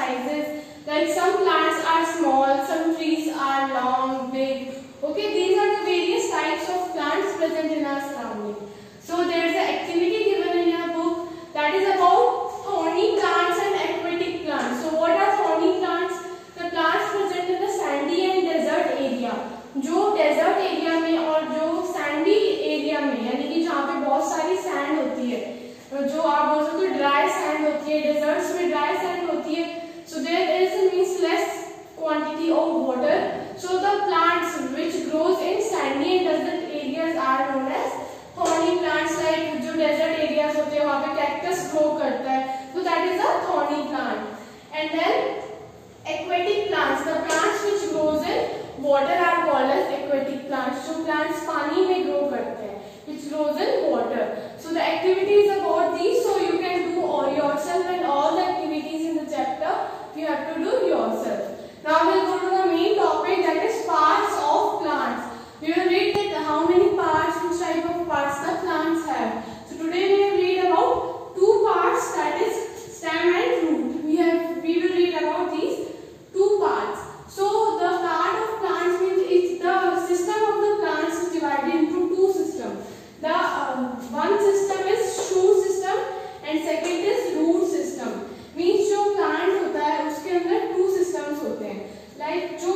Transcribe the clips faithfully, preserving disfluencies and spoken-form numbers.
sizes. Like some plants are small, some trees are long, big. Okay, these are the various types of plants present in our surrounding. So there is an activity given in your book that is about thorny plants and aquatic plants. So what are thorny plants? The plants present in the sandy and desert area. जो desert area में और जो sandy area में, यानी कि जहाँ पे बहुत सारी sand होती है, जो आप बोल सकते हो dry sand होती है, deserts में dry sand होती है. So there is means less quantity of water. So the plants which grows in sandy and desert areas are known as thorny plants. Like जो desert areas होते हैं वहाँ पे cactus grow करता है, so that is a thorny plant. And then aquatic plants, the plants which grows in water are called as aquatic plants. जो plants पानी में grow करते हैं, which grows in water. So the activities about these, so you can do all yourself, and all the activities in the chapter you have to do yourself. Now we will go to the main topic, that is parts of plants. We will read that how many parts, which type of parts the plants have. So today we will read about two parts, that is stem and root. We have we will read about these two parts. So the part of plants means it's the system of the plants is divided into two systems. The uh, one system is shoot system and second is root system. Means जो plant होता है उसके अंदर two systems होते हैं. Like जो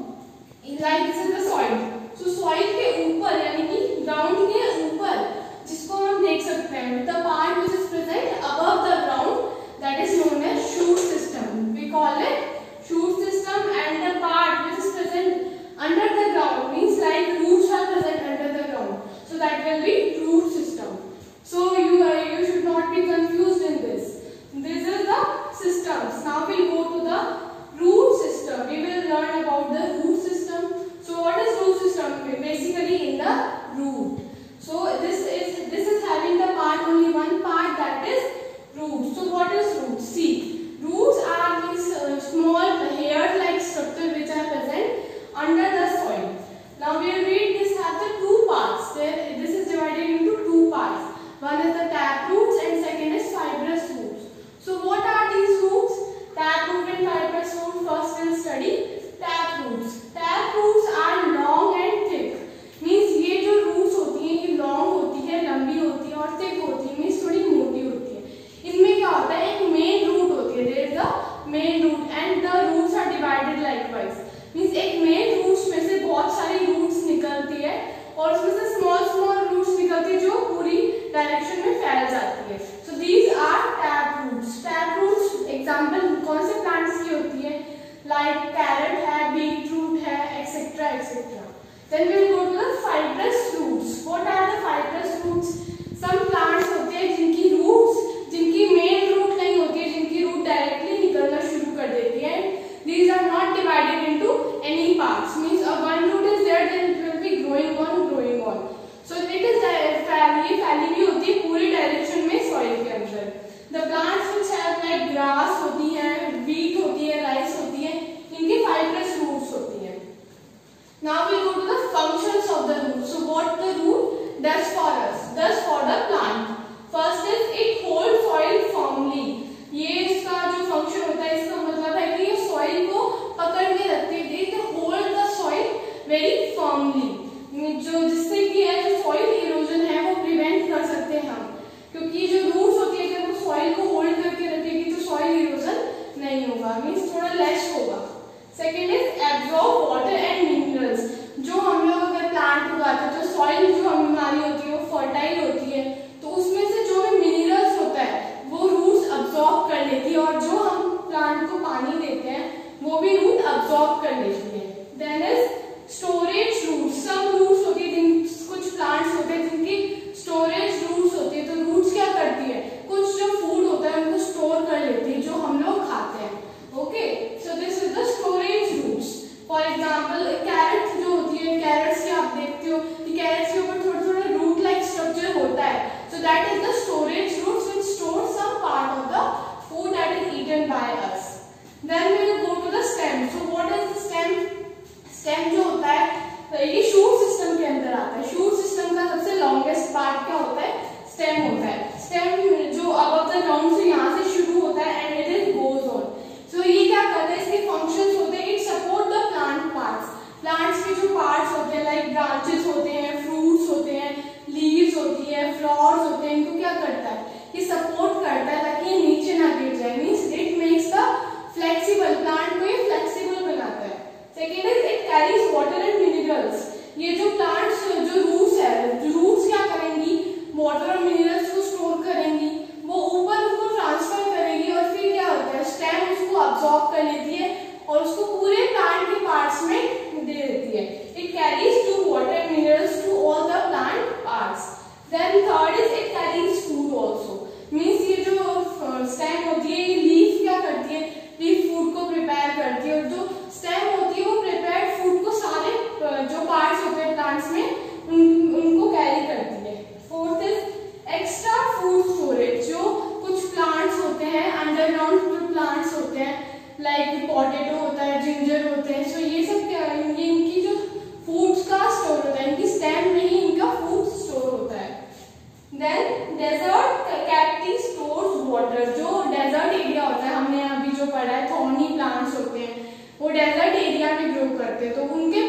like this is the soil. So soil के ऊपर यानी कि ground के ऊपर जिसको हम देख सकते हैं, the part which is present above the ground, that is known as shoot system. We call it shoot system. And the part which is present under the ground means like roots are present under the ground, so that will be root system. So you uh, you should not be confused in this. This is the systems. Now we will go to the root system. We will learn about the root system. So what is root system? Basically in the root. So this is this is having the part, only one part, that is root. So what is root? See, roots are these uh, small hair-like structure which are present under the soil. Now we will read this have the two parts. There, this is divided into two parts. One is the tap roots and second is fibrous roots. So what are these roots? Tap root and fibrous root. First we'll study tap roots. Tap roots are long and thick. Means ये जो roots होती हैं ये long होती है, लंबी होती है और thick होती है, means थोड़ी मोटी होती है. इनमें क्या होता है, एक main root होती है. There is the main root and the roots are divided likewise. Means एक main roots में से बहुत सारी roots निकलती है और उसमें से small small roots निकलती है जो पूरी direction में फैल जाती है. So these are tap roots. Tap roots example कौन से plants की होती है? Like carrot है, beetroot है, et cetera et cetera. Then we will go to the fibrous roots. What are the fibrous roots? Some plants होते हैं जिनकी roots, जिनकी main root नहीं होती है, जिनकी root directly निकलना शुरू कर देती है. These are not divided into any parts. Means a one root is there, then it will be growing on, growing on. So it is फैली फैली भी होती है पूरी डायरेक्शन में soil के अंदर. The plants which have like grass होती है, wheat होती है, rice होती है, इनकी fibrous roots होती है. Now we go to the functions of the root. So what the root does for us, does for the plant. First is it holds soil firmly. ये इसका जो function होता है, इसका मतलब है कि ये soil को पकड़ के रखते हैं. It hold the soil very firmly. जो जिससे कि है जो soil erosion है वो prevent कर सकते हैं हम, क्योंकि जो roots होती है अगर वो soil को hold करके रखेगी तो soil erosion नहीं होगा, means थोड़ा less होगा. Second is absorb water and minerals. जो हम लोग अगर plant उगाते हैं तो soil जो हमारी होती है वो fertile होती है, तो उसमें से जो भी minerals होता है वो roots absorb कर लेती है और जो हम plant को पानी देते हैं वो भी root absorb कर लेती है. Then is storage roots. Some roots होती है, जिन कुछ plants होते हैं जिनकी storage roots होती है, तो roots क्या करती है, कुछ जो food होता है उनको store कर लेती है जो हम लोग खाते हैं. Okay, so this is the storage roots. For example, carrot जो होती है, carrots की आप देखते हो कि carrots के ऊपर थोड़ा थोड़ा root like structure होता है. So that is the storage roots which store some part of the food that is eaten by us. Then we will go to the stem. So what is the stem? Stem जो होता है ये shoot system के अंदर आता है. Shoot system का सबसे longest part क्या होता है? Stem होता है. Stem जो above the ground से यहाँ से शुरू होता है and it is goes on. So ये करते हैं, तो उनके